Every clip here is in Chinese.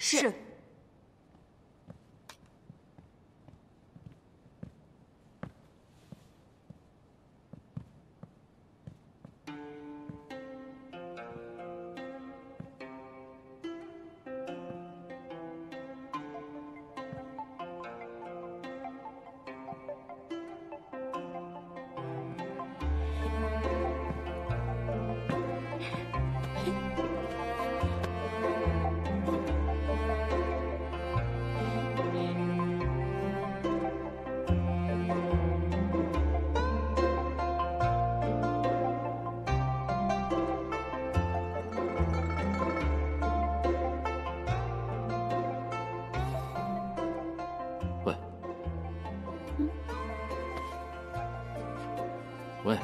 是。 喂，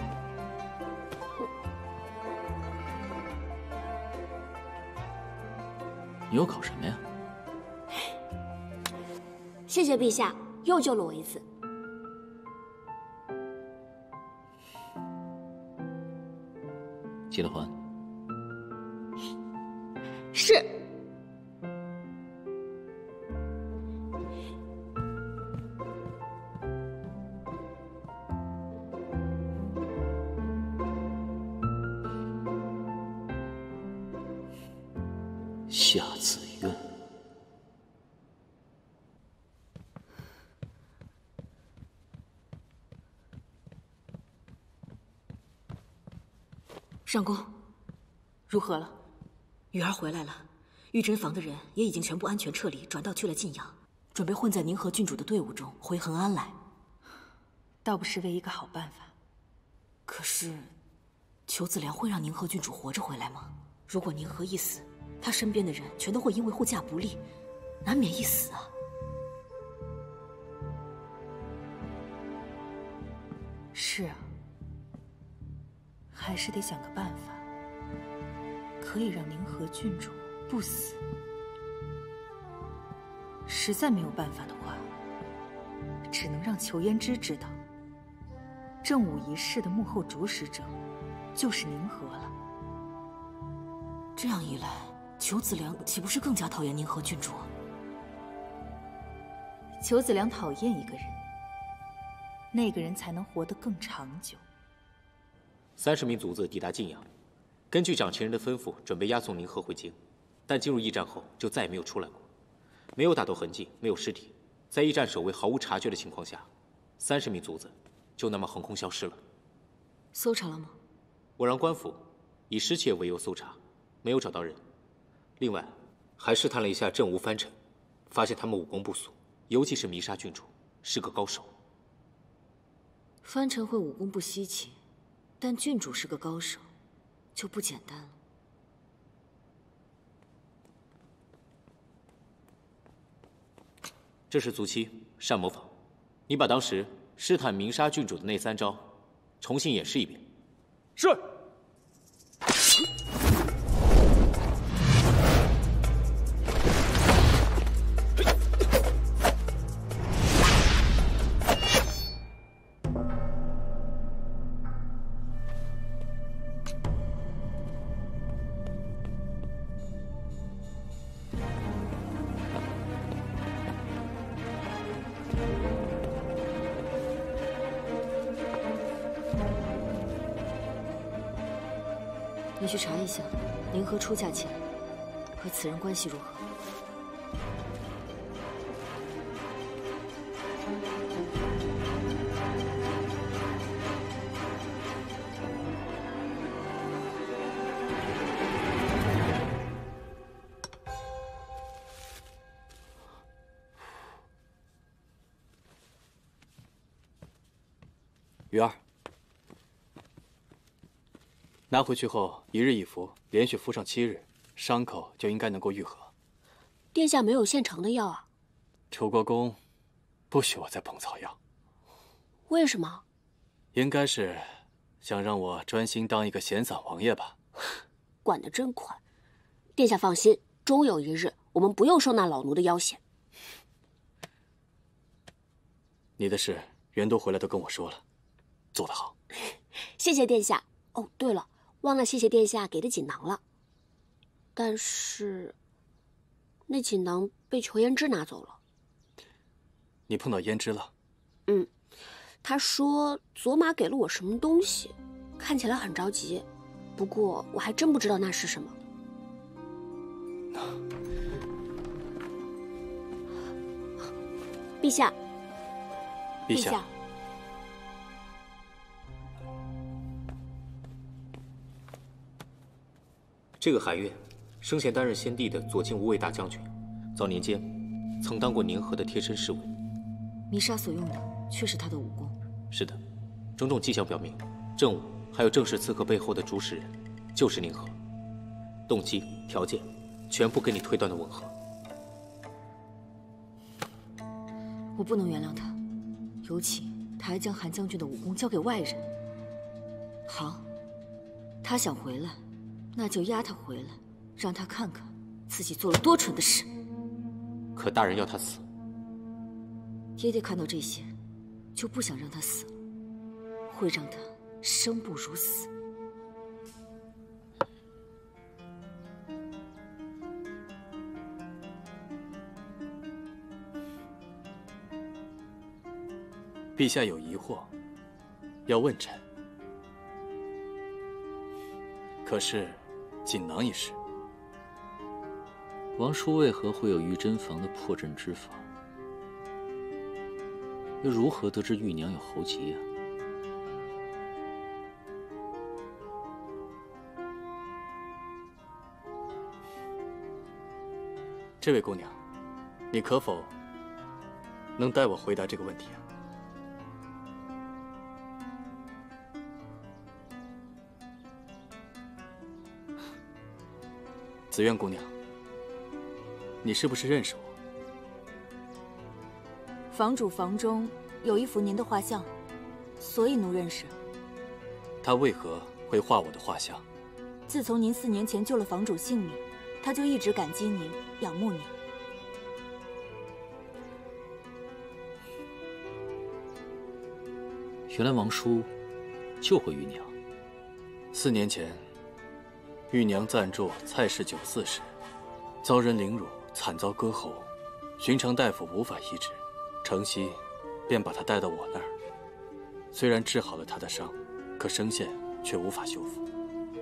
你又搞什么呀？ 谢谢陛下，又救了我一次。 结了婚？ 是。 夏子渊， 上宫，如何了？雨儿回来了，御珍房的人也已经全部安全撤离，转道去了晋阳，准备混在宁河郡主的队伍中回恒安来。 倒不失为一个好办法。 可是，裘子良会让宁河郡主活着回来吗？如果宁河一死，他身边的人全都会因为护驾不力，难免一死啊。 是啊，还是得想个办法，可以让宁河郡主不死。实在没有办法的话，只能让裘胭脂知道，正午仪式的幕后主使者就是宁河了。 这样一来，裘子良岂不是更加讨厌宁河郡主？ 裘子良讨厌一个人，那个人才能活得更长久。 30名卒子抵达晋阳，根据掌旗人的吩咐，准备押送宁河回京。但进入驿站后，就再也没有出来过，没有打斗痕迹，没有尸体，在驿站守卫毫无察觉的情况下，30名卒子就那么横空消失了。 搜查了吗？ 我让官府以失窃为由搜查，没有找到人。另外，还试探了一下镇吴藩臣，发现他们武功不俗，尤其是弥沙郡主是个高手。 藩臣会武功不稀奇，但郡主是个高手，就不简单了。 这是卒期单模仿，你把当时试探鸣沙郡主的那3招重新演示一遍。 是。 你去查一下，宁河出嫁前和此人关系如何？ 鱼儿，拿回去后1日1服，连续服上7日，伤口就应该能够愈合。 殿下没有现成的药啊？ 楚国公不许我再碰草药。 为什么？ 应该是想让我专心当一个闲散王爷吧。 管得真宽。殿下放心，终有一日我们不用受那老奴的要挟。 你的事袁都回来都跟我说了，做得好。 谢谢殿下。哦，对了，忘了谢谢殿下给的锦囊了。但是， 那锦囊被裘言之拿走了。 你碰到胭脂了？ 嗯，他说佐玛给了我什么东西，看起来很着急，不过我还真不知道那是什么。陛下， 陛下。 这个韩越，生前担任先帝的左近无卫大将军，早年间曾当过宁河的贴身侍卫。 弥沙所用的却是他的武功。 是的，种种迹象表明，政务还有正式刺客背后的主使人就是宁河，动机、条件全部跟你推断的吻合。 我不能原谅他，尤其他还将韩将军的武功交给外人。好，他想回来，那就押他回来，让他看看自己做了多蠢的事。 可大人要他死， 爹爹看到这些，就不想让他死了，会让他生不如死。 陛下有疑惑，要问臣。可是，锦囊一事， 王叔为何会有玉珍房的破阵之法？又如何得知玉娘有喉疾啊？ 这位姑娘，你可否能代我回答这个问题啊？紫苑姑娘，你是不是认识我？ 房主房中有一幅您的画像，所以奴认识。 他为何会画我的画像？ 自从您4年前救了房主性命，他就一直感激您，仰慕您。 原来王叔救过玉娘。 4年前，玉娘暂住蔡氏酒肆时，遭人凌辱，惨遭割喉，寻常大夫无法医治，程曦便把她带到我那儿。虽然治好了她的伤，可声线却无法修复。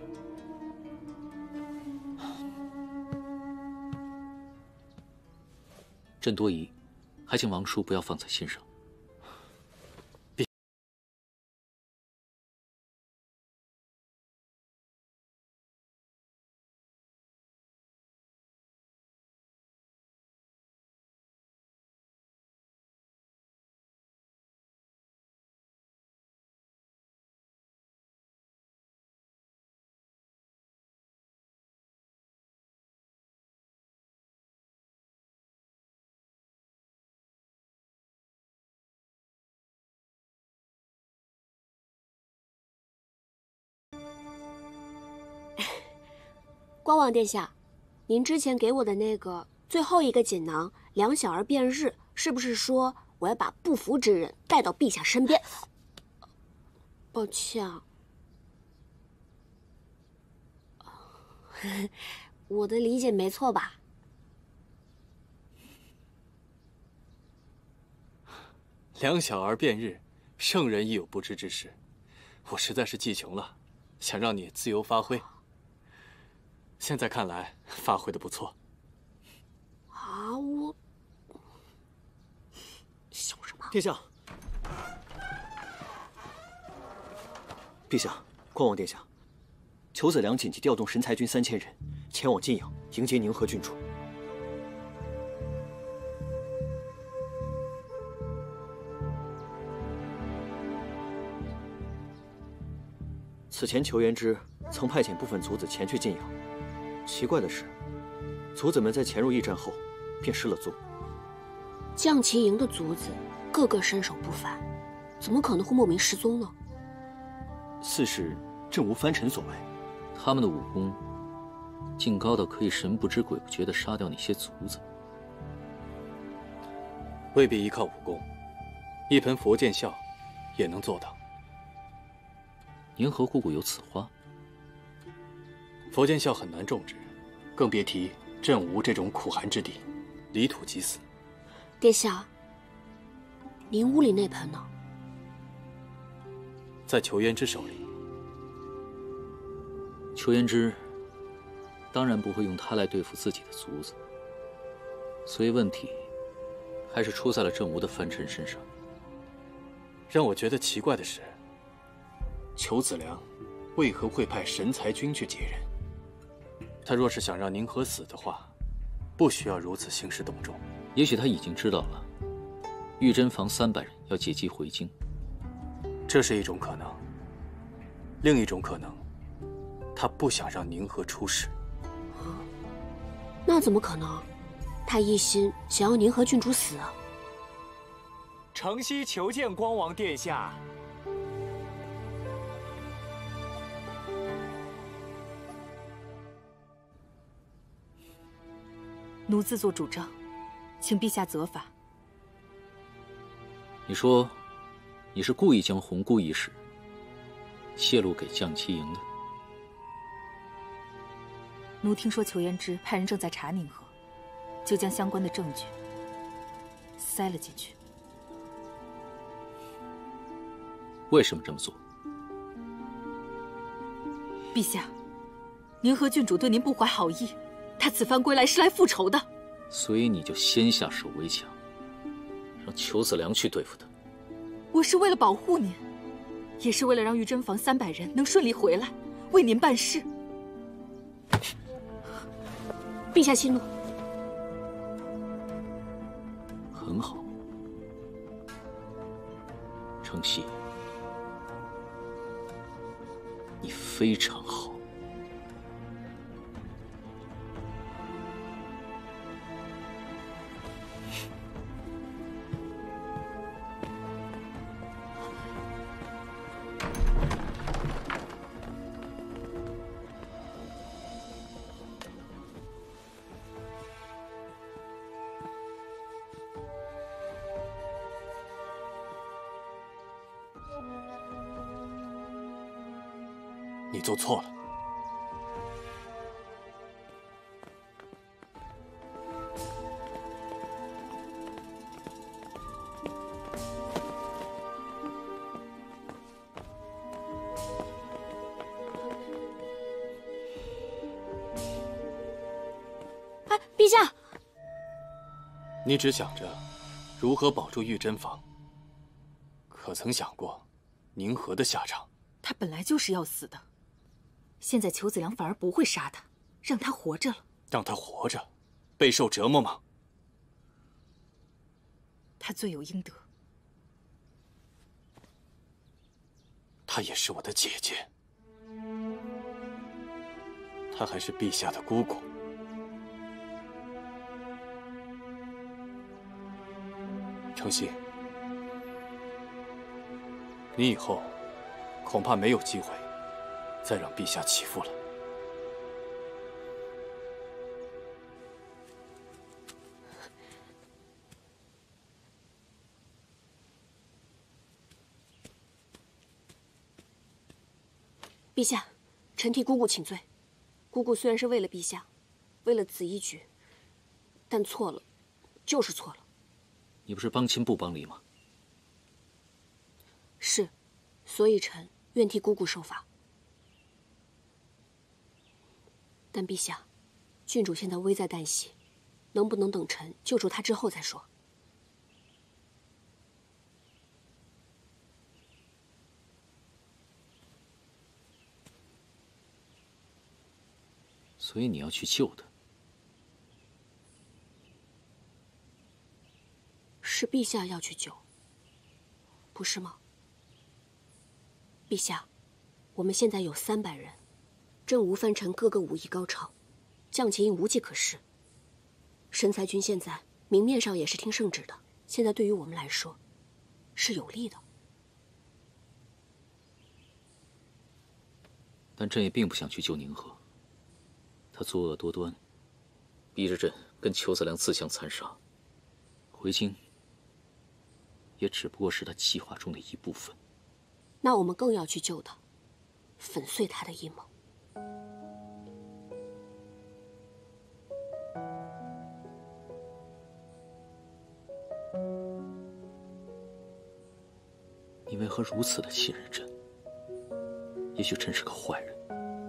朕多疑，还请王叔不要放在心上。 光王殿下，您之前给我的那个最后一个锦囊“两小儿辩日”，是不是说我要把不服之人带到陛下身边？抱歉啊，我的理解没错吧？ 两小儿辩日，圣人亦有不知之事。我实在是记穷了，想让你自由发挥。现在看来，发挥的不错。 啊，我笑什么？ 殿下，陛下，光王殿下，裘子良紧急调动神裁军3000人，前往晋阳迎接宁河郡主。此前裘言之曾派遣部分族子前去晋阳。奇怪的是，族子们在潜入驿站后便失了踪。 将旗营的族子个个身手不凡，怎么可能会莫名失踪呢？ 似是朕无藩臣所为。 他们的武功竟高到可以神不知鬼不觉地杀掉那些族子。 未必依靠武功，一盆佛剑笑也能做到。 宁河姑姑有此花？ 佛剑笑很难种植，更别提朕无这种苦寒之地，离土即死。 殿下，您屋里那盆呢？ 在裘胭脂手里。 裘胭脂当然不会用它来对付自己的族子，所以问题还是出在了郑无的藩臣身上。 让我觉得奇怪的是，裘子良为何会派神才军去接人？他若是想让宁和死的话，不需要如此兴师动众。 也许他已经知道了，玉珍房300人要借机回京。 这是一种可能，另一种可能，他不想让宁和出事。 那怎么可能？他一心想要宁和郡主死啊！ 承熙求见光王殿下。 奴自作主张，请陛下责罚。 你说，你是故意将红姑一事泄露给将旗营的？ 奴听说裘胭脂派人正在查宁和，就将相关的证据塞了进去。 为什么这么做？ 陛下，宁和郡主对您不怀好意，他此番归来是来复仇的。 所以你就先下手为强，让裘子良去对付他。 我是为了保护您，也是为了让玉珍房300人能顺利回来，为您办事。 陛下息怒。 很好，承熙，你非常好。 你做错了。 哎，陛下！ 你只想着如何保住玉珍房，可曾想过宁和的下场？ 他本来就是要死的，现在裘子良反而不会杀他，让他活着了。 让他活着，备受折磨吗？ 他罪有应得。 她也是我的姐姐，她还是陛下的姑姑。承熙，你以后恐怕没有机会再让陛下起复了。 陛下，臣替姑姑请罪。姑姑虽然是为了陛下，为了此一举，但错了，就是错了。 你不是帮亲不帮理吗？ 是，所以臣愿替姑姑受罚。但陛下，郡主现在危在旦夕，能不能等臣救出她之后再说？ 所以你要去救他。 是陛下要去救，不是吗？陛下，我们现在有300人，正无藩臣个个武艺高超，将旗营无计可施。神才军现在明面上也是听圣旨的，现在对于我们来说是有利的。 但朕也并不想去救宁和，他作恶多端，逼着朕跟裘子良自相残杀。回京也只不过是他计划中的一部分。 那我们更要去救他，粉碎他的阴谋。 为何如此的信任朕？也许朕是个坏人，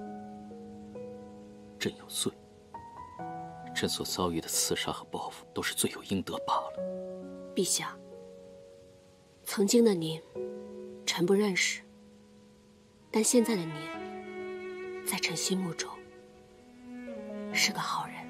朕有罪，朕所遭遇的刺杀和报复都是罪有应得罢了。 陛下，曾经的您，臣不认识，但现在的您，在臣心目中是个好人。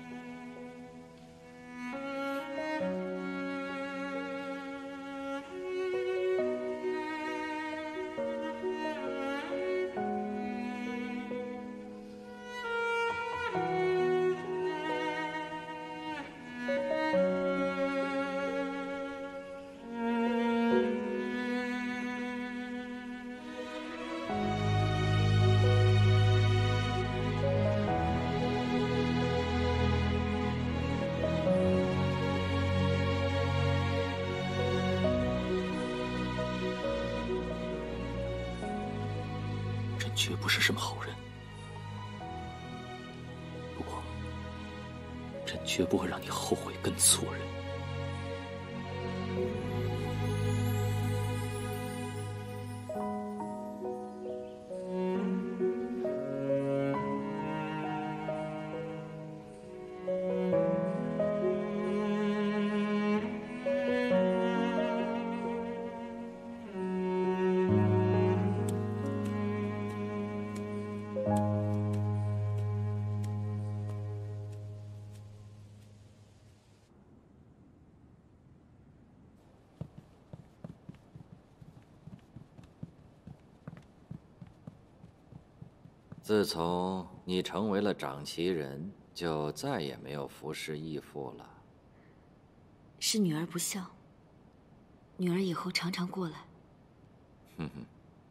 绝不是什么好人，不过，朕绝不会让你后悔跟错人。 自从你成为了掌旗人，就再也没有服侍义父了。 是女儿不孝，女儿以后常常过来。 哼哼。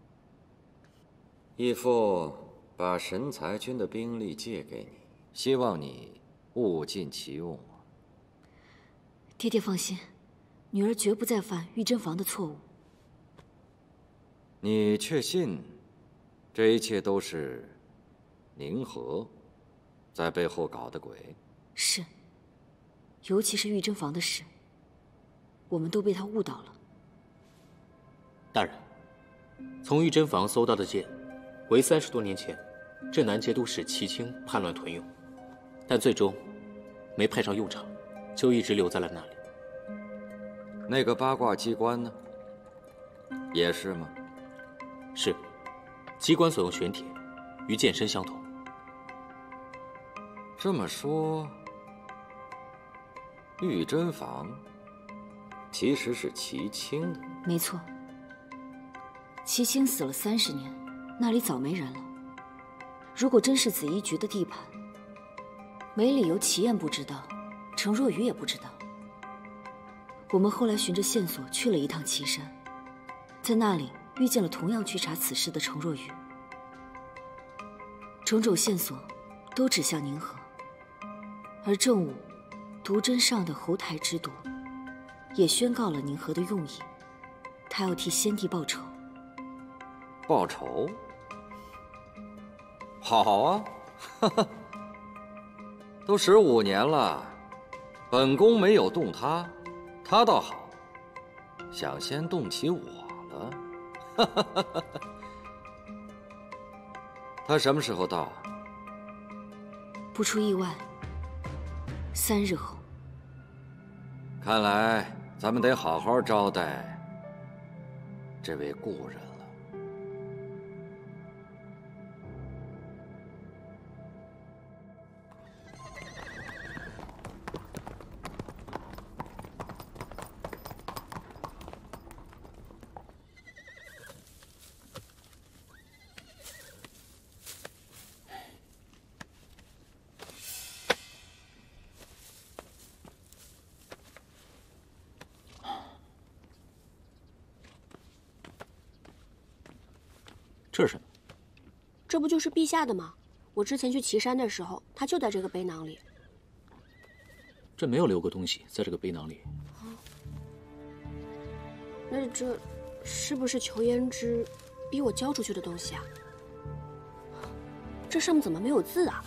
义父把神才军的兵力借给你，希望你物尽其用。 爹爹放心，女儿绝不再犯御珍房的错误。 你确信，这一切都是宁和在背后搞的鬼？ 是，尤其是御珍房的事，我们都被他误导了。 大人，从御珍房搜到的剑，为30多年前镇南节度使齐青叛乱屯用，但最终没派上用场，就一直留在了那里。 那个八卦机关呢？也是吗？ 是，机关所用玄铁，与剑身相同。 这么说，御珍房其实是齐青的。 没错，齐青死了30年，那里早没人了。如果真是紫衣局的地盘，没理由齐燕不知道，程若愚也不知道。我们后来循着线索去了一趟岐山，在那里遇见了同样去查此事的程若愚。种种线索都指向宁和，而正午毒针上的侯台之毒也宣告了宁和的用意，他要替先帝报仇。 报仇？好啊，哈哈，都15年了，本宫没有动他，他倒好，想先动起我了。哈哈哈哈！他什么时候到？ 不出意外，3日后。 看来咱们得好好招待这位故人了。 这是什么？ 这不就是陛下的吗？我之前去岐山的时候，他就在这个背囊里。 朕没有留过东西在这个背囊里。 那这是不是裘胭脂逼我交出去的东西啊？这上面怎么没有字啊？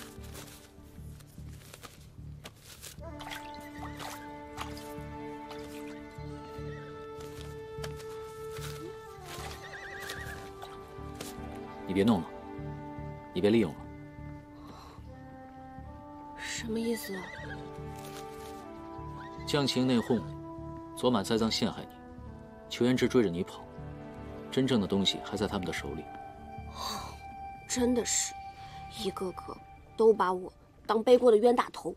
你别弄了，你被利用了。 什么意思啊？ 将其营内讧，左马栽赃陷害你，裘言之追着你跑，真正的东西还在他们的手里。 真的是，一个个都把我当背锅的冤大头。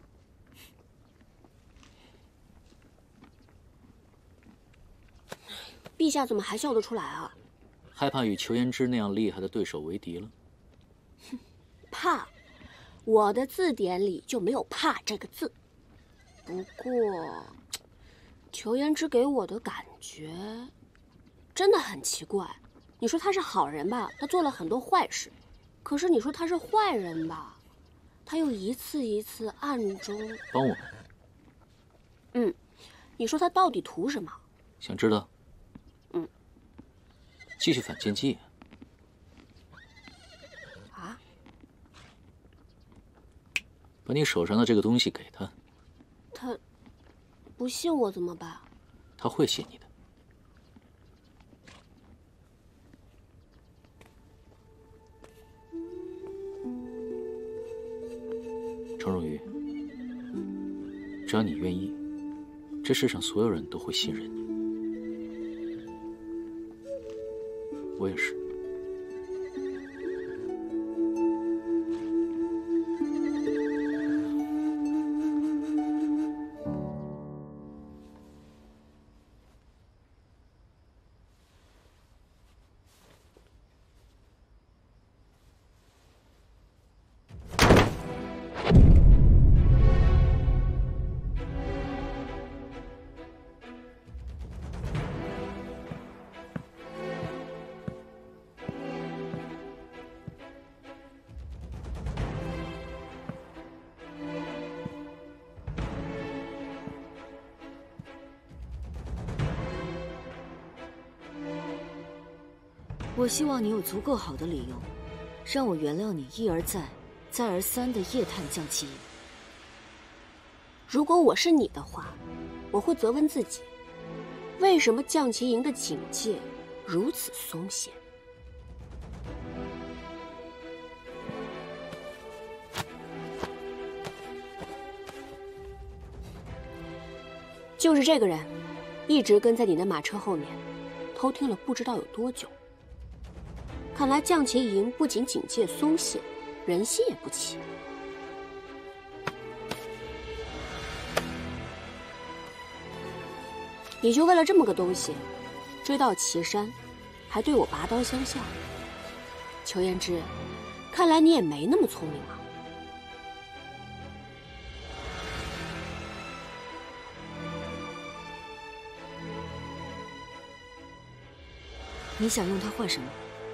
陛下怎么还笑得出来啊？ 害怕与裘言之那样厉害的对手为敌了？ 怕，我的字典里就没有“怕”这个字。不过，裘言之给我的感觉真的很奇怪。你说他是好人吧，他做了很多坏事；可是你说他是坏人吧，他又一次一次暗中帮我。 你说他到底图什么？ 想知道？继续反间计。 啊？ 把你手上的这个东西给他。 他不信我怎么办？ 他会信你的。程若愚，只要你愿意，这世上所有人都会信任你。我也是。 我希望你有足够好的理由，让我原谅你一而再、再而三的夜探将其营。 如果我是你的话，我会责问自己，为什么将其营的警戒如此松懈？就是这个人，一直跟在你的马车后面，偷听了不知道有多久。看来将其营不仅警戒松懈，人心也不齐。你就为了这么个东西，追到岐山，还对我拔刀相向。裘言之，看来你也没那么聪明啊。 你想用它换什么？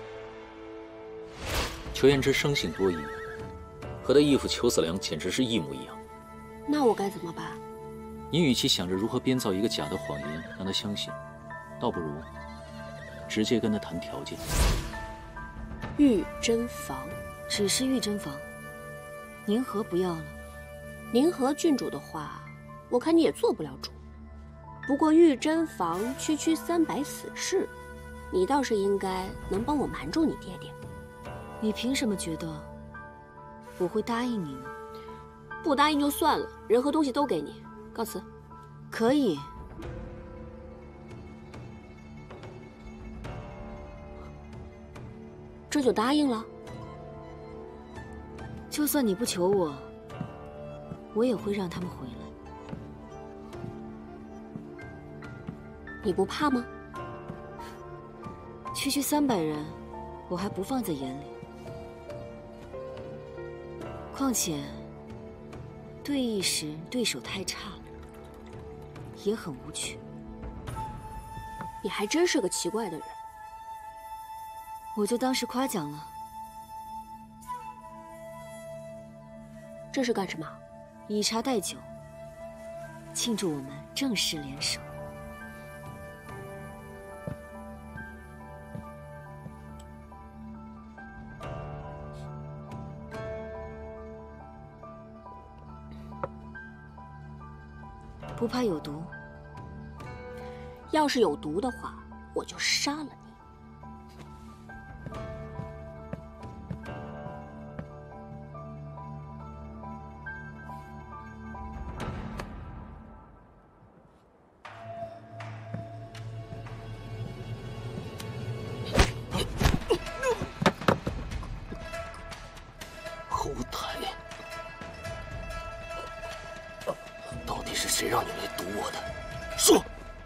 裘言之生性多疑，和他义父裘子良简直是一模一样。 那我该怎么办？ 你与其想着如何编造一个假的谎言让他相信，倒不如直接跟他谈条件。 玉珍房， 只是玉珍房，宁和不要了。 宁和郡主的话，我看你也做不了主。不过玉珍房区区300死士，你倒是应该能帮我瞒住你爹爹。 你凭什么觉得我会答应你呢？ 不答应就算了，人和东西都给你，告辞。 可以。 这就答应了？ 就算你不求我，我也会让他们回来。 你不怕吗？ 区区300人，我还不放在眼里。况且，对弈时对手太差了，也很无趣。 你还真是个奇怪的人。 我就当是夸奖了。 这是干什么？ 以茶代酒，庆祝我们正式联手。不怕有毒？ 要是有毒的话，我就杀了你。 是谁让你来堵我的？说！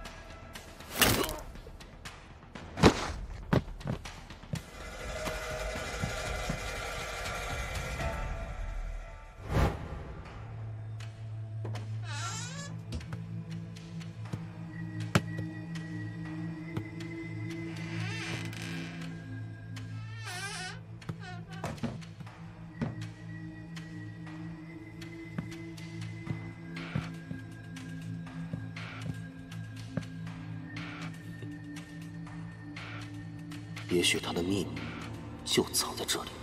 也许他的秘密就藏在这里。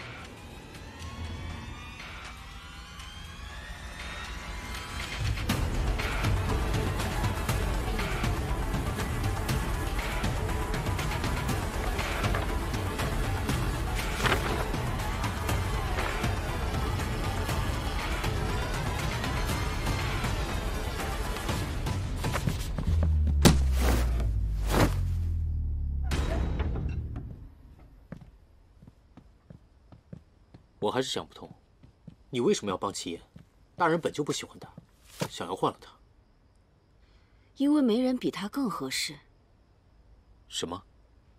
我还是想不通，你为什么要帮齐言？大人本就不喜欢他，想要换了他。 因为没人比他更合适。 什么？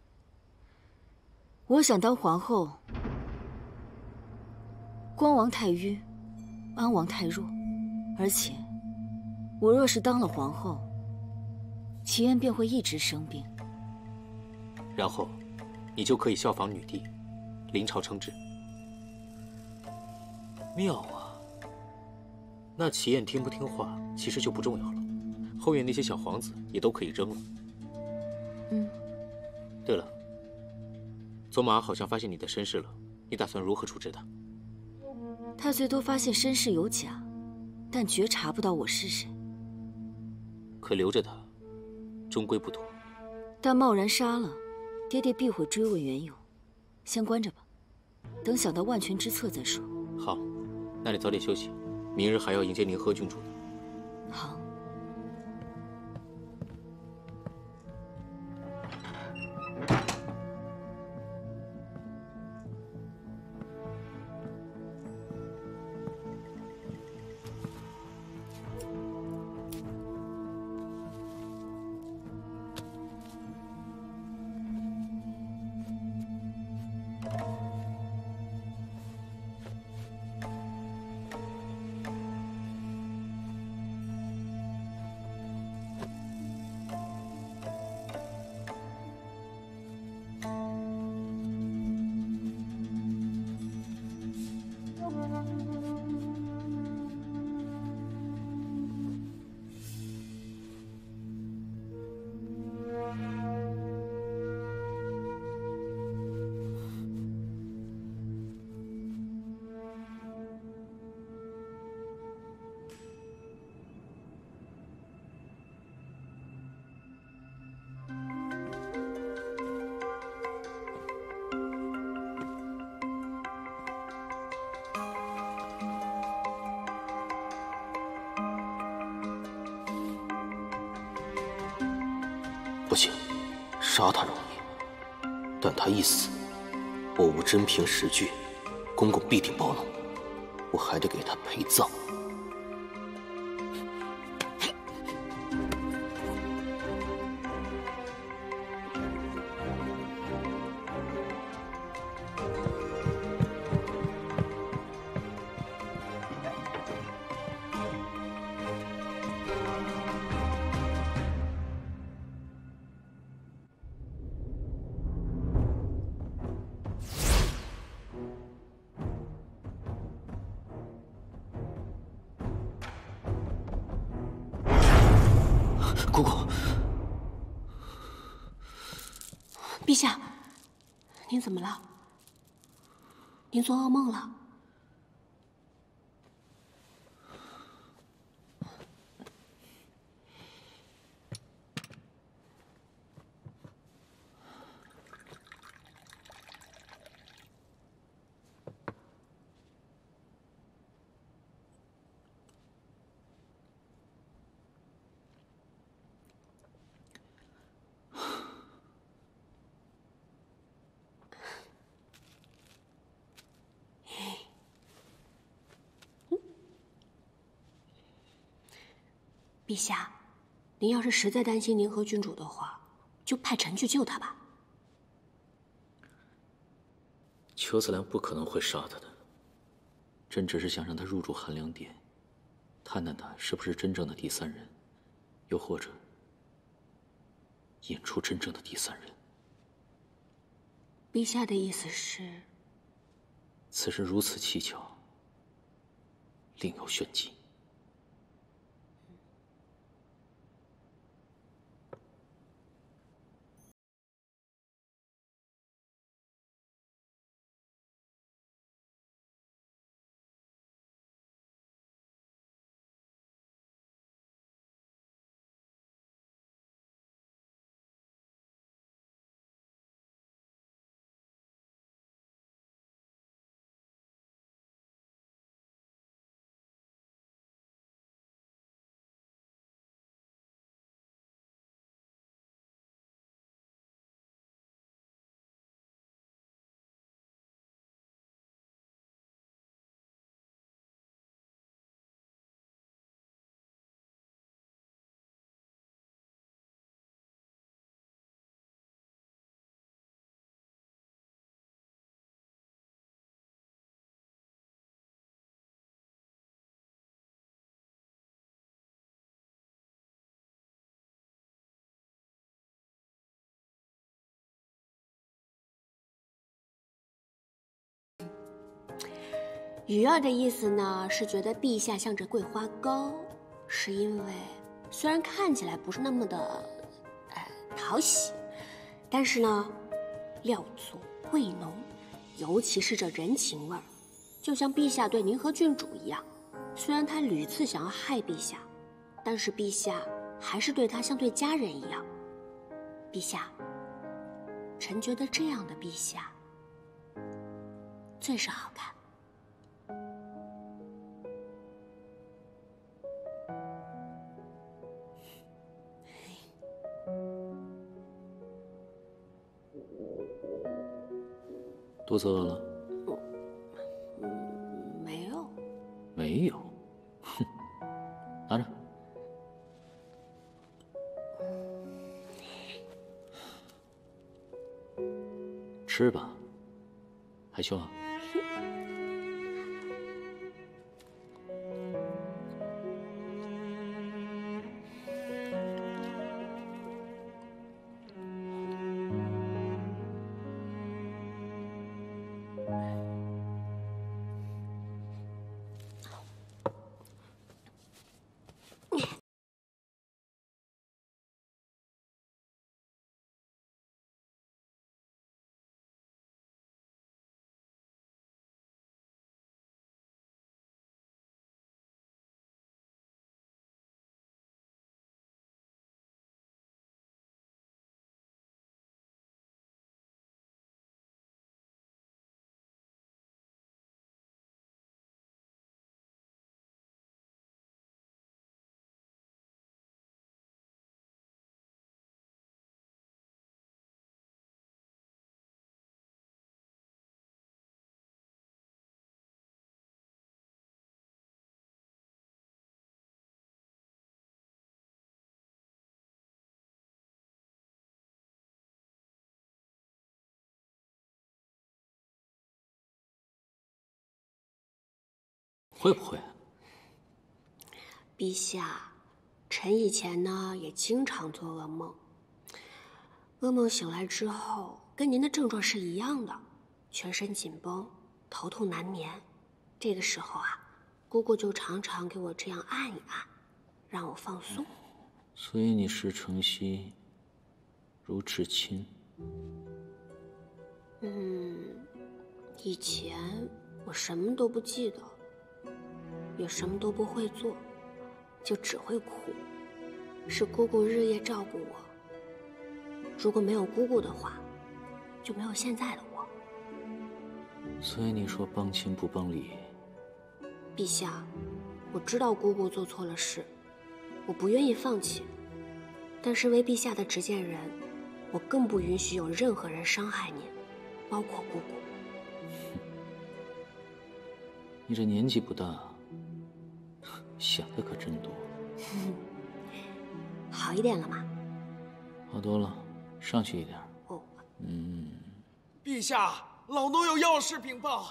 我想当皇后，光王太迂，安王太弱，而且我若是当了皇后，齐言便会一直生病。 然后，你就可以效仿女帝，临朝称制。妙啊！那齐燕听不听话，其实就不重要了。后院那些小皇子也都可以扔了。 嗯。 对了，左马好像发现你的身世了，你打算如何处置他？ 他最多发现身世有假，但觉察不到我是谁。 可留着他，终归不妥。 但贸然杀了，爹爹必会追问缘由。先关着吧，等想到万全之策再说。 好。那你早点休息，明日还要迎接宁和郡主呢。 好。 不行，杀他容易，但他一死，我无真凭实据，公公必定暴怒，我还得给他陪葬。姑姑， 陛下，您怎么了？您做噩梦了？ 陛下，您要是实在担心宁和郡主的话，就派臣去救他吧。 裘子良不可能会杀他的，朕只是想让他入住寒凉殿，探探他是不是真正的第三人，又或者引出真正的第三人。 陛下的意思是， 此事如此蹊跷，另有玄机。 雨儿的意思呢，是觉得陛下像这桂花糕，是因为虽然看起来不是那么的，讨喜，但是呢，料足味浓，尤其是这人情味儿，就像陛下对宁和郡主一样，虽然他屡次想要害陛下，但是陛下还是对他像对家人一样。陛下，臣觉得这样的陛下最是好看。 肚子饿了？ 没有。 没有？哼，拿着。吃吧，害羞啊？会不会？ 陛下，臣以前呢也经常做噩梦，噩梦醒来之后跟您的症状是一样的，全身紧绷，头痛难眠。这个时候啊，姑姑就常常给我这样按一按，让我放松。 所以你视承熙如至亲。 以前我什么都不记得，也什么都不会做，就只会哭。是姑姑日夜照顾我，如果没有姑姑的话，就没有现在的我。 所以你说帮亲不帮理。 陛下，我知道姑姑做错了事，我不愿意放弃，但身为陛下的执剑人，我更不允许有任何人伤害您，包括姑姑。 你这年纪不大，想的可真多。 好一点了吗？ 好多了，上去一点。 哦。 陛下，老奴有要事禀报。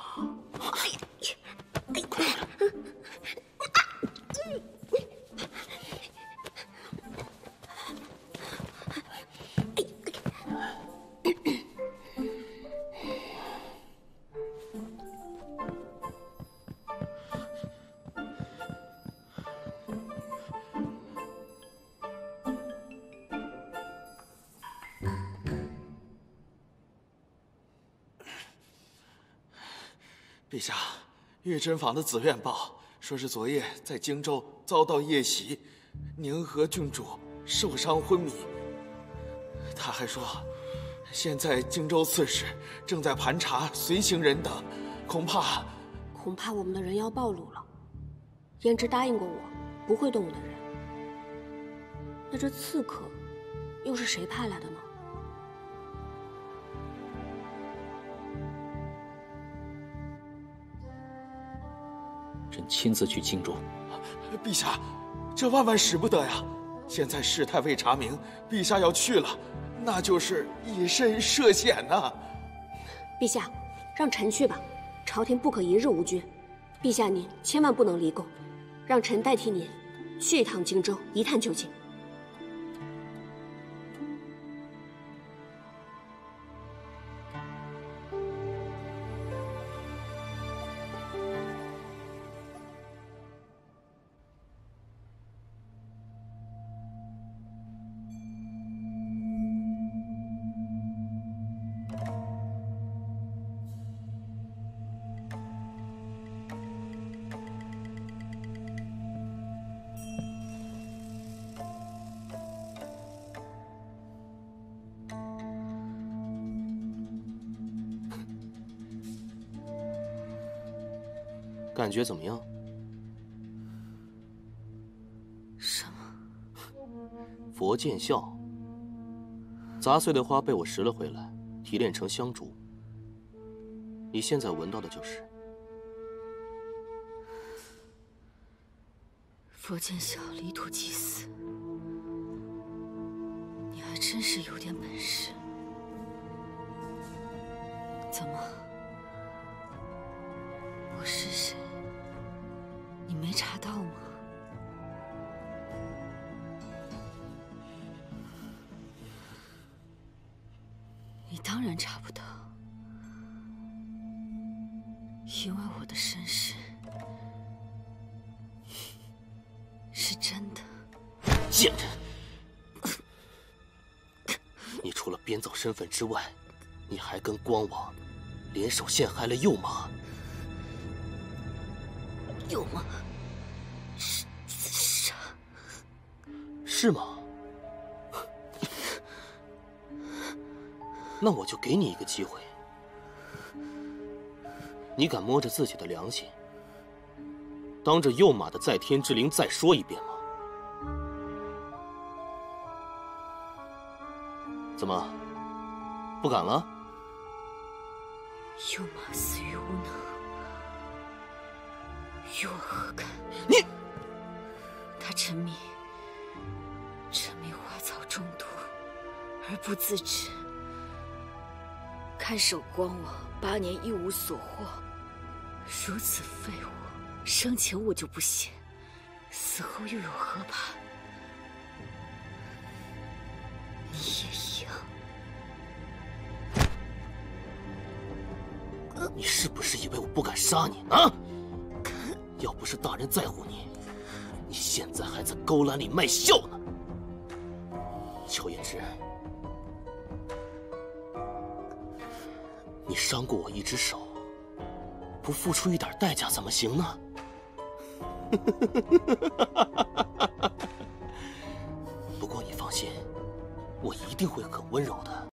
陛下，御珍坊的紫苑报说是昨夜在荆州遭到夜袭，宁河郡主受伤昏迷。他还说，现在荆州刺史正在盘查随行人等，恐怕我们的人要暴露了。胭脂答应过我，不会动我的人。那这刺客又是谁派来的呢？ 朕亲自去荆州。 陛下，这万万使不得呀！现在事态未查明，陛下要去了，那就是以身涉险呐。 陛下，让臣去吧，朝廷不可一日无君。陛下您千万不能离宫，让臣代替您去一趟荆州，一探究竟。 感觉怎么样？ 什么？ 佛见笑。砸碎的花被我拾了回来，提炼成香烛。你现在闻到的就是佛见笑，离土祭祀。你还真是有点本事。怎么？我是谁？你没查到吗？你当然查不到，因为我的身世是真的。 贱人！你除了编造身份之外，你还跟光王联手陷害了右马。 右马是自杀， 是吗？那我就给你一个机会，你敢摸着自己的良心，当着右马的在天之灵再说一遍吗？怎么，不敢了？ 右马死于无能，与我何干？ 你， 他沉迷花草中毒而不自知，看守光王8年一无所获，如此废物，生前我就不屑，死后又有何怕？你也一样。 你是不是以为我不敢杀你啊？要不是大人在乎你，你现在还在勾栏里卖笑呢。乔嫣之，你伤过我一只手，不付出一点代价怎么行呢？不过你放心，我一定会很温柔的。